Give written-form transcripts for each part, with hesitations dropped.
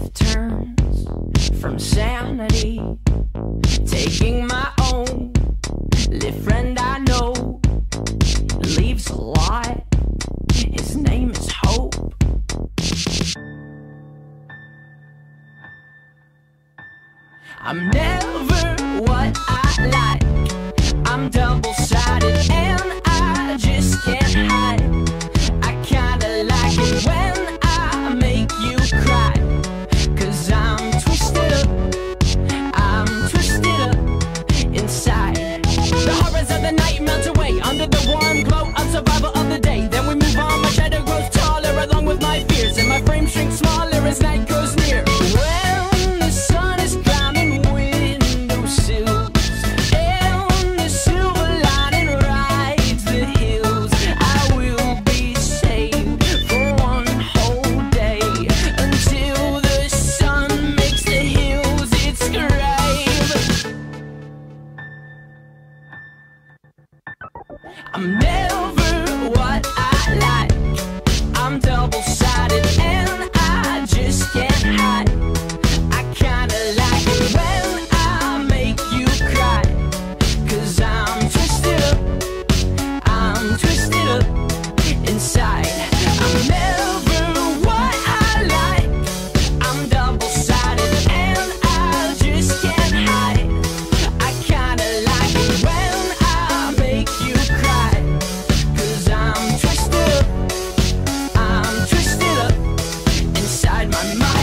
turns from sanity, taking my own live friend I know leaves a lot. His name is Hope. I'm never what I like. I'm double-sided and I just can't hide. I kinda like it when I make you cry, 'cause I'm twisted up inside. The horrors of the night melt away under the warm glow of survival of the day. Then we move on, my shadow grows taller along with my fears, and my frame shrinks smaller as night goes near. When the sun is climbing windowsills and the silver lining rides the hills, I will be saved for one whole day until the sun makes the hills its grave. I'm never what I like. I'm double-sided and I just can't hide. I kinda like it when I make you cry, 'cause I'm twisted up inside. I'm never what I like. I'm double-sided and I just can't hide. I kinda like it when I make you cry, 'cause I'm twisted up inside my mind.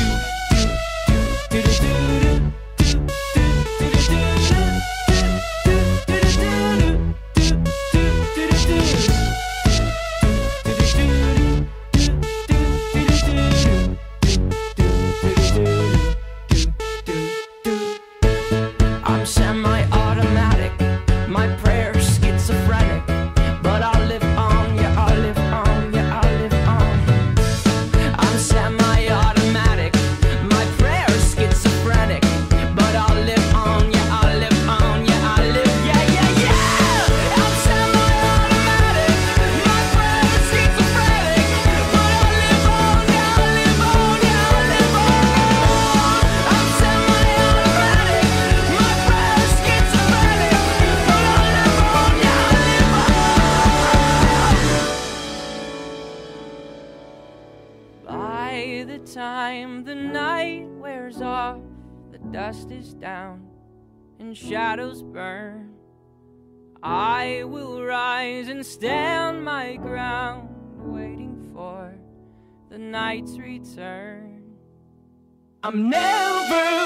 I'm semi-automatic, my prayers schizophrenic, but I'll live on, yeah, I'll live on, yeah, I'll live on. I'm semi-automatic, my prayers schizophrenic, but I'll live on, yeah, I'll live on, yeah, I'll live, yeah, yeah, yeah. I'm semi-automatic, my prayers schizophrenic, but I'll live on, yeah, I'll live on, yeah, I'll live on. I'm semi-automatic, my prayers schizophrenic, but I'll live on, yeah, I'll live on. By the time the night wears off, the dust is down and shadows burn, I will rise and stand my ground, waiting for the night's return. I'm never